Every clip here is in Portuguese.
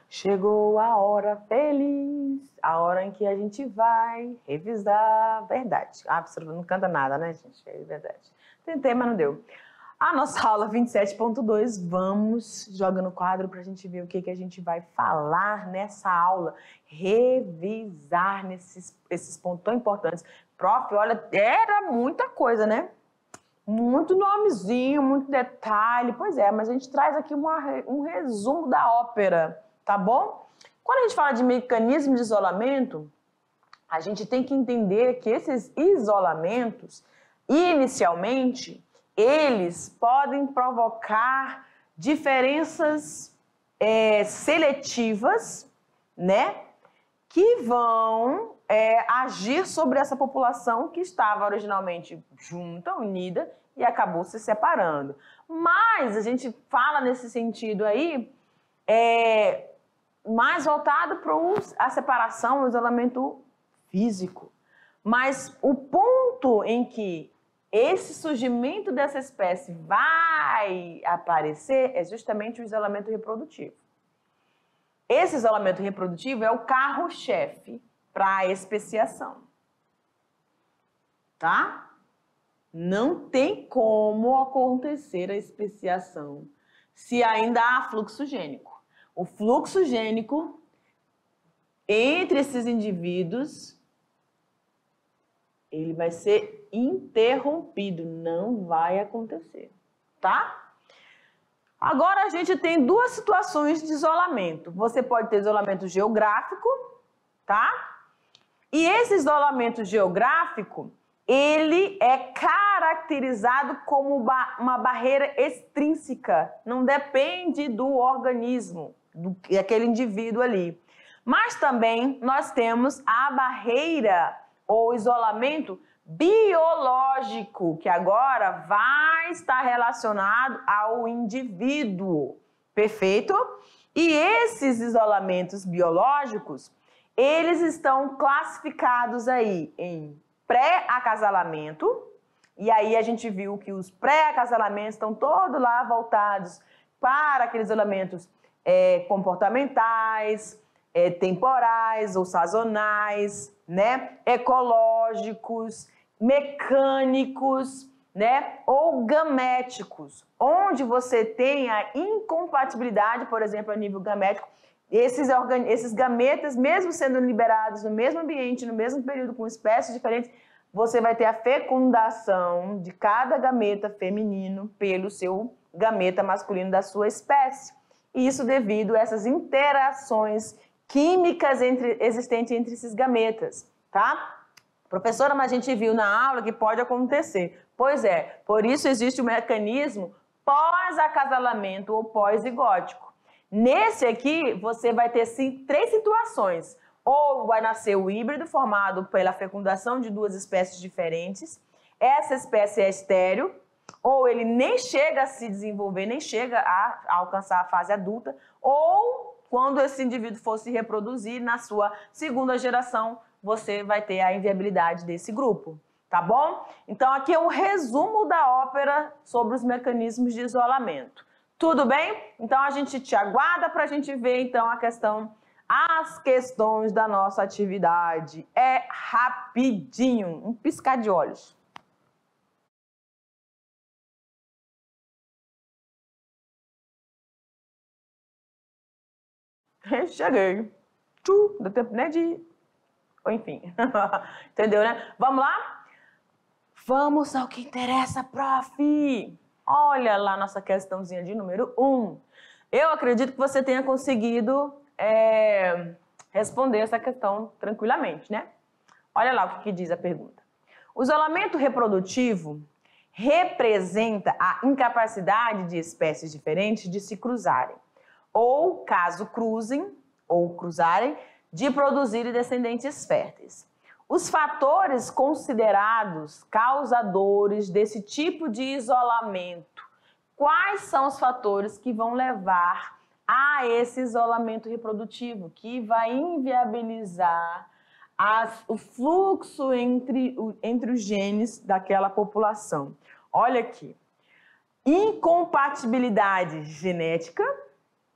Chegou a hora feliz, a hora em que a gente vai revisar. Verdade. Ah, você não canta nada, né, gente? É verdade. Tentei, mas não deu. A nossa aula 27.2, vamos jogando o quadro para a gente ver o que a gente vai falar nessa aula. Revisar esses pontos tão importantes. Prof, olha, era muita coisa, né? Muito nomezinho, muito detalhe. Pois é, mas a gente traz aqui um resumo da ópera, tá bom? Quando a gente fala de mecanismo de isolamento, a gente tem que entender que esses isolamentos, inicialmente, eles podem provocar diferenças seletivas, né? Que vão agir sobre essa população que estava originalmente junta, unida, e acabou se separando. Mas a gente fala nesse sentido aí, mais voltado para a separação, o isolamento físico. Mas o ponto em que esse surgimento dessa espécie vai aparecer é justamente o isolamento reprodutivo. Esse isolamento reprodutivo é o carro-chefe para a especiação, tá? Não tem como acontecer a especiação se ainda há fluxo gênico. O fluxo gênico entre esses indivíduos, ele vai ser interrompido, não vai acontecer, tá? Agora a gente tem duas situações de isolamento. Você pode ter isolamento geográfico, tá? E esse isolamento geográfico, ele é caracterizado como uma barreira extrínseca. Não depende do organismo, daquele indivíduo ali. Mas também nós temos a barreira ou isolamento biológico, que agora vai estar relacionado ao indivíduo, perfeito? E esses isolamentos biológicos, eles estão classificados aí em pré-acasalamento, e aí a gente viu que os pré-acasalamentos estão todos lá voltados para aqueles isolamentos comportamentais, temporais ou sazonais, né? Ecológicos, mecânicos, né? Ou gaméticos, onde você tem a incompatibilidade, por exemplo, a nível gamético, esses gametas, mesmo sendo liberados no mesmo ambiente, no mesmo período, com espécies diferentes, você vai ter a fecundação de cada gameta feminino pelo seu gameta masculino da sua espécie. Isso devido a essas interações químicas existentes entre esses gametas, tá? Professora, mas a gente viu na aula que pode acontecer. Pois é, por isso existe o mecanismo pós-acasalamento ou pós-zigótico. Nesse aqui, você vai ter três situações. Ou vai nascer o híbrido formado pela fecundação de duas espécies diferentes. Essa espécie é estéril, ou ele nem chega a se desenvolver, nem chega a alcançar a fase adulta, ou quando esse indivíduo for se reproduzir na sua segunda geração, você vai ter a inviabilidade desse grupo, tá bom? Então aqui é um resumo da ópera sobre os mecanismos de isolamento. Tudo bem? Então a gente te aguarda para a gente ver então as questões da nossa atividade. É rapidinho, um piscar de olhos. Cheguei. Deu tempo nem de... Enfim, entendeu, né? Vamos lá? Vamos ao que interessa, prof. Olha lá nossa questãozinha de número 1. Eu acredito que você tenha conseguido responder essa questão tranquilamente, né? Olha lá o que diz a pergunta. O isolamento reprodutivo representa a incapacidade de espécies diferentes de se cruzarem, ou, caso cruzem ou cruzarem, de produzir descendentes férteis. Os fatores considerados causadores desse tipo de isolamento, quais são os fatores que vão levar a esse isolamento reprodutivo, que vai inviabilizar o fluxo entre os genes daquela população? Olha aqui, incompatibilidade genética,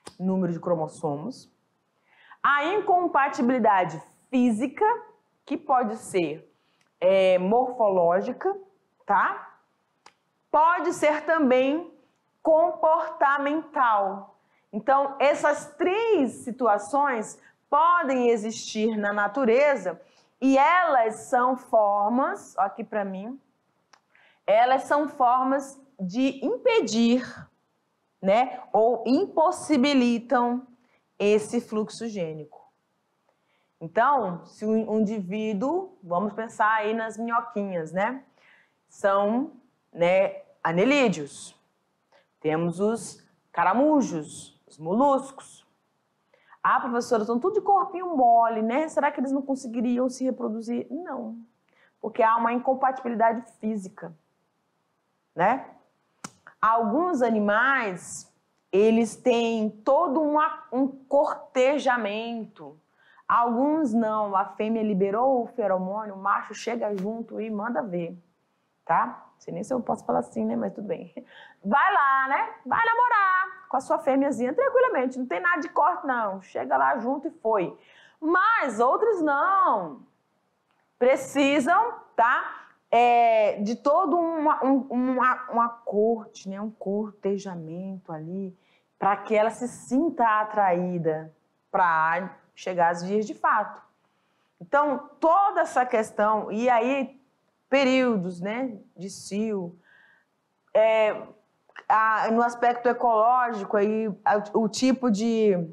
número de cromossomos. A incompatibilidade física, que pode ser morfológica, tá? Pode ser também comportamental. Então, essas três situações podem existir na natureza e elas são formas, ó, aqui para mim, elas são formas de impedir, né, ou impossibilitam esse fluxo gênico. Então, se um indivíduo, vamos pensar aí nas minhoquinhas, né, são, né, anelídeos. Temos os caramujos, os moluscos. Ah, professora, estão tudo de corpinho mole, né? Será que eles não conseguiriam se reproduzir? Não, porque há uma incompatibilidade física, né? Alguns animais, eles têm todo um cortejamento. Alguns não. A fêmea liberou o feromônio, o macho chega junto e manda ver, tá? Não sei nem se eu posso falar assim, né? Mas tudo bem. Vai lá, né? Vai namorar com a sua fêmeazinha tranquilamente. Não tem nada de corte, não. Chega lá junto e foi. Mas outros não. Precisam, tá? De todo uma corte, né? Um cortejamento ali, para que ela se sinta atraída para chegar às vias de fato. Então, toda essa questão, e aí períodos, né, de cio, no aspecto ecológico, aí, o tipo de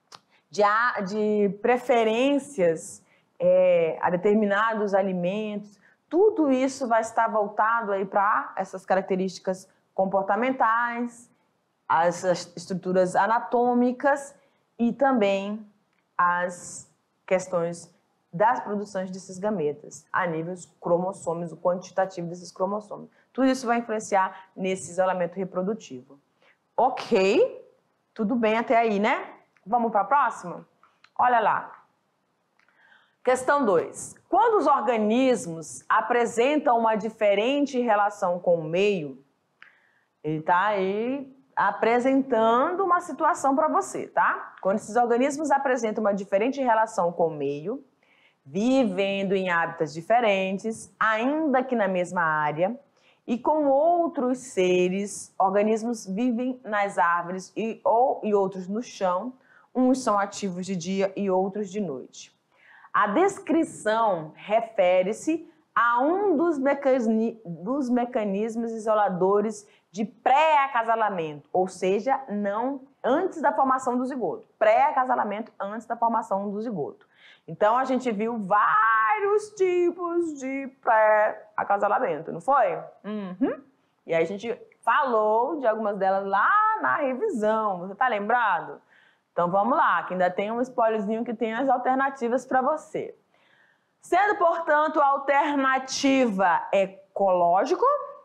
preferências a determinados alimentos, tudo isso vai estar voltado aí para essas características comportamentais, as estruturas anatômicas e também as questões das produções desses gametas, a nível cromossômicos, o quantitativo desses cromossomos. Tudo isso vai influenciar nesse isolamento reprodutivo. Ok? Tudo bem até aí, né? Vamos para a próxima? Olha lá. Questão 2. Quando os organismos apresentam uma diferente relação com o meio, ele está aí apresentando uma situação para você, tá? Quando esses organismos apresentam uma diferente relação com o meio, vivendo em hábitats diferentes, ainda que na mesma área, e com outros seres, organismos vivem nas árvores e outros no chão, uns são ativos de dia e outros de noite. A descrição refere-se a um dos mecanismos isoladores de pré-acasalamento, ou seja, não antes da formação do zigoto. Pré-acasalamento antes da formação do zigoto. Então, a gente viu vários tipos de pré-acasalamento, não foi? Uhum. E aí a gente falou de algumas delas lá na revisão, você tá lembrado? Então, vamos lá, que ainda tem um spoilerzinho que tem as alternativas para você. Sendo, portanto, a alternativa ecológico,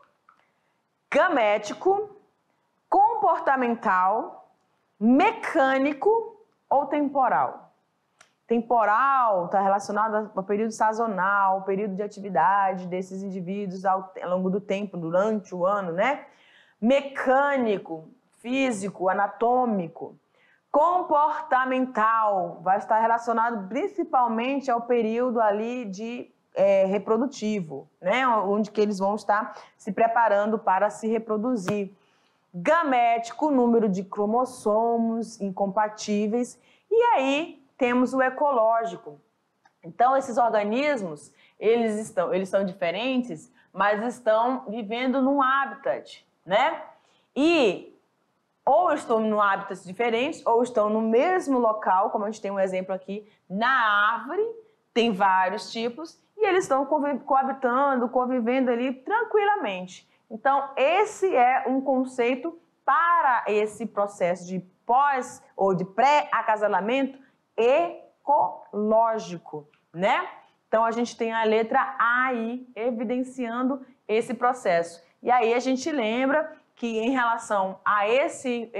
gamético, comportamental, mecânico ou temporal. Temporal está relacionado ao período sazonal, ao período de atividade desses indivíduos ao longo do tempo, durante o ano, né? Mecânico, físico, anatômico. Comportamental vai estar relacionado principalmente ao período ali de reprodutivo, né? Onde que eles vão estar se preparando para se reproduzir. Gamético, número de cromossomos incompatíveis. E aí temos o ecológico. Então, esses organismos, eles são diferentes, mas estão vivendo num habitat, né? E ou estão em hábitats diferentes, ou estão no mesmo local, como a gente tem um exemplo aqui, na árvore, tem vários tipos, e eles estão coabitando, convivendo ali tranquilamente. Então, esse é um conceito para esse processo de pós ou de pré-acasalamento ecológico, né? Então, a gente tem a letra A aí, evidenciando esse processo. E aí, a gente lembra que em relação a esse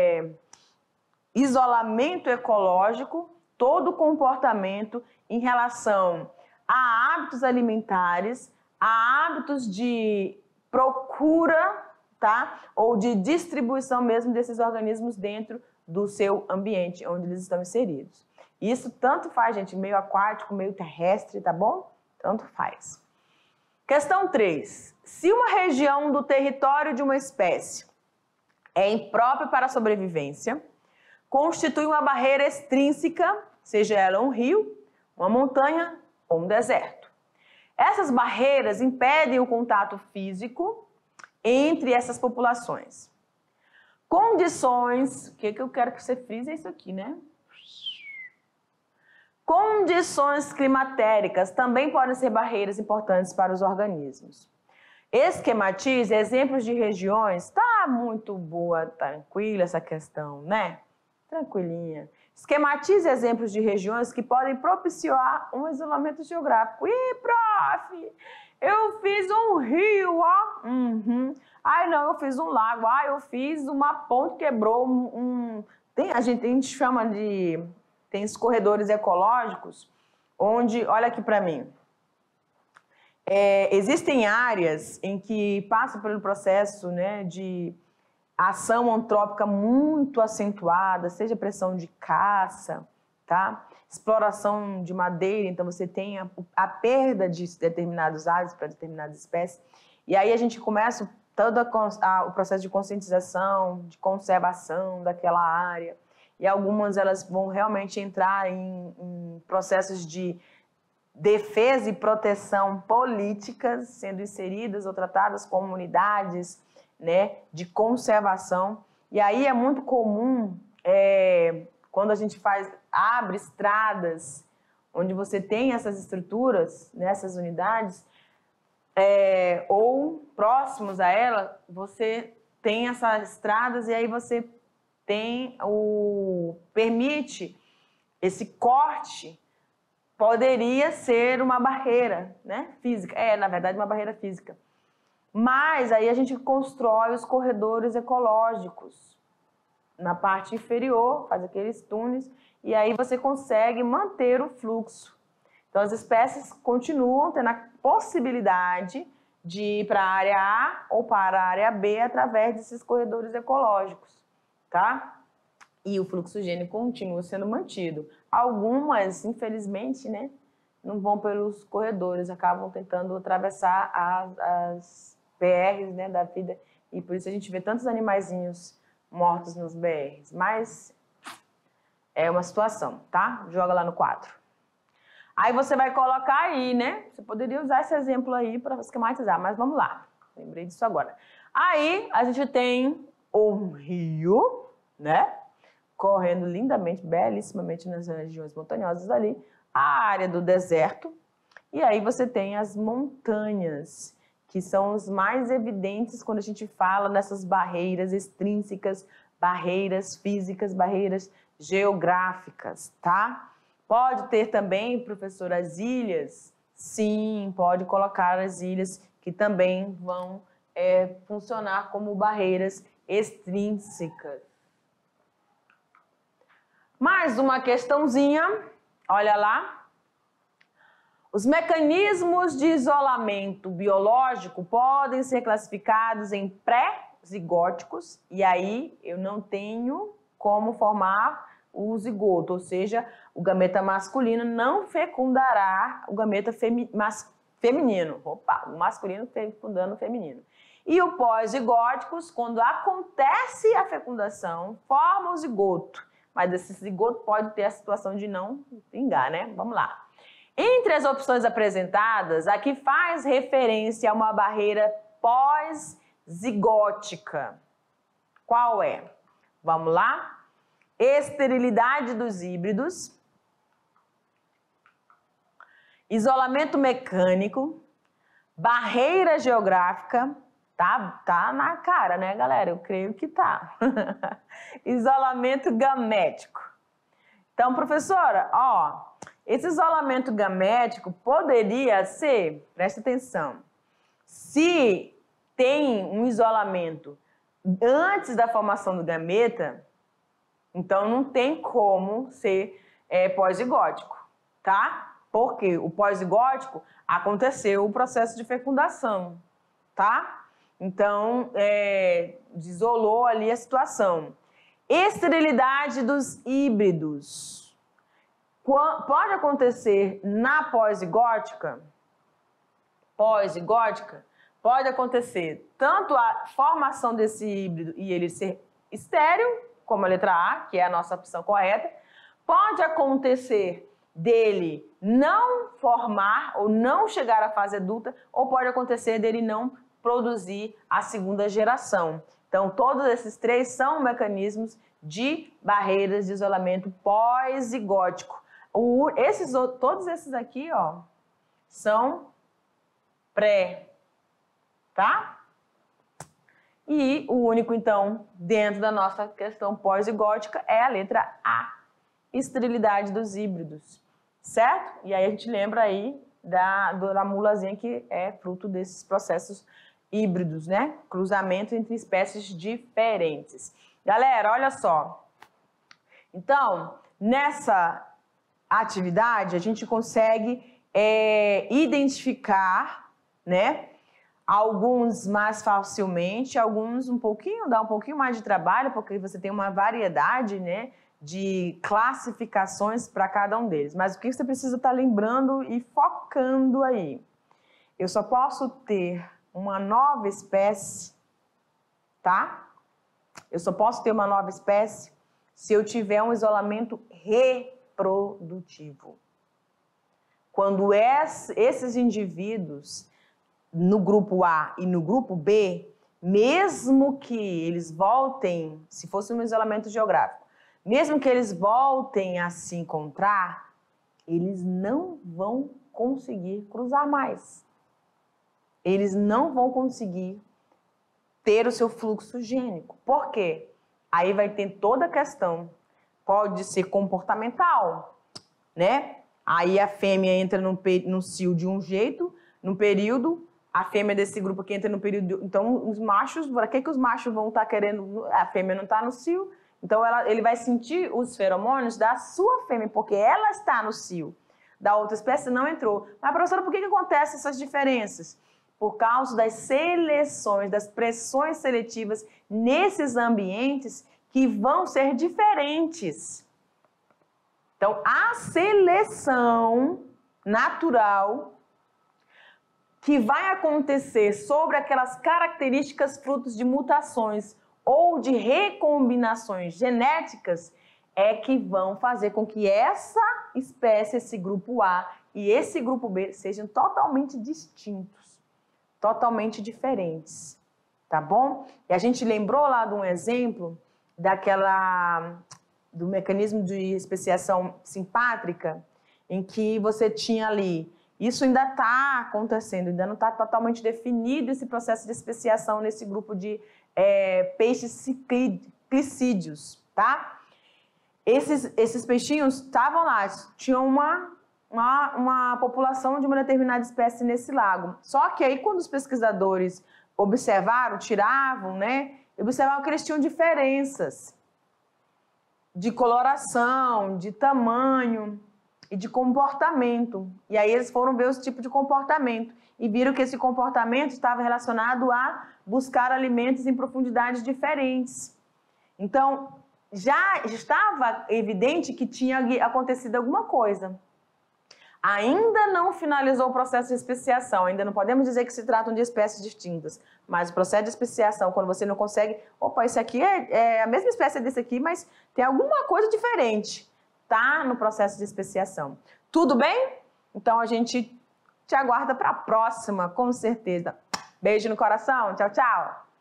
isolamento ecológico, todo o comportamento em relação a hábitos alimentares, a hábitos de procura, tá? Ou de distribuição mesmo desses organismos dentro do seu ambiente onde eles estão inseridos. Isso tanto faz, gente, meio aquático, meio terrestre, tá bom? Tanto faz. Questão 3. Se uma região do território de uma espécie é imprópria para a sobrevivência, constitui uma barreira extrínseca, seja ela um rio, uma montanha ou um deserto. Essas barreiras impedem o contato físico entre essas populações. Condições, o que eu quero que você frise é isso aqui, né? Condições climatéricas também podem ser barreiras importantes para os organismos. Esquematize exemplos de regiões. Tá muito boa, tranquila essa questão, né? Tranquilinha. Esquematize exemplos de regiões que podem propiciar um isolamento geográfico. Ih, prof, eu fiz um rio, ó. Ai, não, eu fiz um lago. Ai, eu fiz uma ponte, quebrou a gente chama de... Tem escorredores ecológicos, onde, olha aqui para mim, existem áreas em que passa pelo processo, né, de ação antrópica muito acentuada, seja pressão de caça, tá? Exploração de madeira, então você tem a perda de determinados áreas para determinadas espécies, e aí a gente começa todo o processo de conscientização, de conservação daquela área, e algumas elas vão realmente entrar em processos de defesa e proteção políticas sendo inseridas ou tratadas como unidades, né, de conservação. E aí é muito comum, quando a gente abre estradas onde você tem essas estruturas, nessas unidades, ou próximos a ela, você tem essas estradas e aí você permite esse corte, poderia ser uma barreira, né, física. Na verdade, uma barreira física. Mas aí a gente constrói os corredores ecológicos na parte inferior, faz aqueles túneis, e aí você consegue manter o fluxo. Então, as espécies continuam tendo a possibilidade de ir para a área A ou para a área B através desses corredores ecológicos, tá? E o fluxo gênico continua sendo mantido. Algumas, infelizmente, né, não vão pelos corredores, acabam tentando atravessar as BRs, né, da vida, e por isso a gente vê tantos animaizinhos mortos nos BRs. Mas é uma situação, tá? Joga lá no quadro. Aí você vai colocar aí, né? Você poderia usar esse exemplo aí para esquematizar, mas vamos lá. Lembrei disso agora. Aí a gente tem um rio, né? Correndo lindamente, belíssimamente nas regiões montanhosas ali, a área do deserto, e aí você tem as montanhas, que são os mais evidentes quando a gente fala dessas barreiras extrínsecas, barreiras físicas, barreiras geográficas, tá? Pode ter também, professor, as ilhas? Sim, pode colocar as ilhas, que também vão funcionar como barreiras extrínsecas. Mais uma questãozinha, olha lá. Os mecanismos de isolamento biológico podem ser classificados em pré-zigóticos, e aí eu não tenho como formar o zigoto, ou seja, o gameta masculino não fecundará o gameta feminino. Opa, o masculino fecundando o feminino. E o pós-zigóticos, quando acontece a fecundação, forma o zigoto. Mas esse zigoto pode ter a situação de não vingar, né? Vamos lá. Entre as opções apresentadas, a que faz referência a uma barreira pós-zigótica. Qual é? Vamos lá? Esterilidade dos híbridos, isolamento mecânico, barreira geográfica, tá na cara, né, galera? Eu creio que tá. Isolamento gamético. Então, professora, ó, esse isolamento gamético poderia ser, presta atenção, se tem um isolamento antes da formação do gameta, então não tem como ser pós-zigótico, tá? Porque o pós-zigótico aconteceu o processo de fecundação, tá? Então, isolou ali a situação. Esterilidade dos híbridos. Pode acontecer na pós-zigótica? Pós-zigótica? Pode acontecer tanto a formação desse híbrido e ele ser estéril, como a letra A, que é a nossa opção correta. Pode acontecer dele não formar ou não chegar à fase adulta, ou pode acontecer dele não produzir a segunda geração. Então, todos esses três são mecanismos de barreiras de isolamento pós-zigótico. Todos esses aqui, ó, são pré, tá? E o único, então, dentro da nossa questão pós-zigótica é a letra A, esterilidade dos híbridos, certo? E aí a gente lembra aí da mulazinha que é fruto desses processos híbridos, né? Cruzamento entre espécies diferentes. Galera, olha só. Então, nessa atividade, a gente consegue identificar, né? Alguns mais facilmente, alguns dá um pouquinho mais de trabalho, porque você tem uma variedade, né, de classificações para cada um deles. Mas o que você precisa estar lembrando e focando aí? Eu só posso ter uma nova espécie, tá? Eu só posso ter uma nova espécie se eu tiver um isolamento reprodutivo. Quando esses indivíduos no grupo A e no grupo B, mesmo que eles voltem, se fosse um isolamento geográfico, mesmo que eles voltem a se encontrar, eles não vão conseguir cruzar mais. Eles não vão conseguir ter o seu fluxo gênico. Por quê? Aí vai ter toda a questão. Pode ser comportamental, né? Aí a fêmea entra no cio de um jeito, no período, a fêmea desse grupo aqui entra no período... Então, os machos, para que os machos vão estar querendo... A fêmea não está no cio, então ele vai sentir os feromônios da sua fêmea, porque ela está no cio. Da outra espécie não entrou. Mas, professora, por que acontecem essas diferenças? Por causa das seleções, das pressões seletivas nesses ambientes que vão ser diferentes. Então, a seleção natural que vai acontecer sobre aquelas características frutos de mutações ou de recombinações genéticas é que vão fazer com que essa espécie, esse grupo A e esse grupo B sejam totalmente distintos, totalmente diferentes, tá bom? E a gente lembrou lá de um exemplo do mecanismo de especiação simpátrica, em que você tinha ali, isso ainda está acontecendo, ainda não está totalmente definido esse processo de especiação nesse grupo de peixes clicídeos, tá? Esses peixinhos estavam lá, tinham uma população de uma determinada espécie nesse lago. Só que aí quando os pesquisadores observaram, tiravam, né? Observavam que eles tinham diferenças de coloração, de tamanho e de comportamento. E aí eles foram ver esse tipo de comportamento e viram que esse comportamento estava relacionado a buscar alimentos em profundidades diferentes. Então, já estava evidente que tinha acontecido alguma coisa. Ainda não finalizou o processo de especiação, ainda não podemos dizer que se tratam de espécies distintas, mas o processo de especiação, quando você não consegue, opa, esse aqui é a mesma espécie desse aqui, mas tem alguma coisa diferente, tá no processo de especiação. Tudo bem? Então a gente te aguarda para a próxima, com certeza. Beijo no coração, tchau, tchau!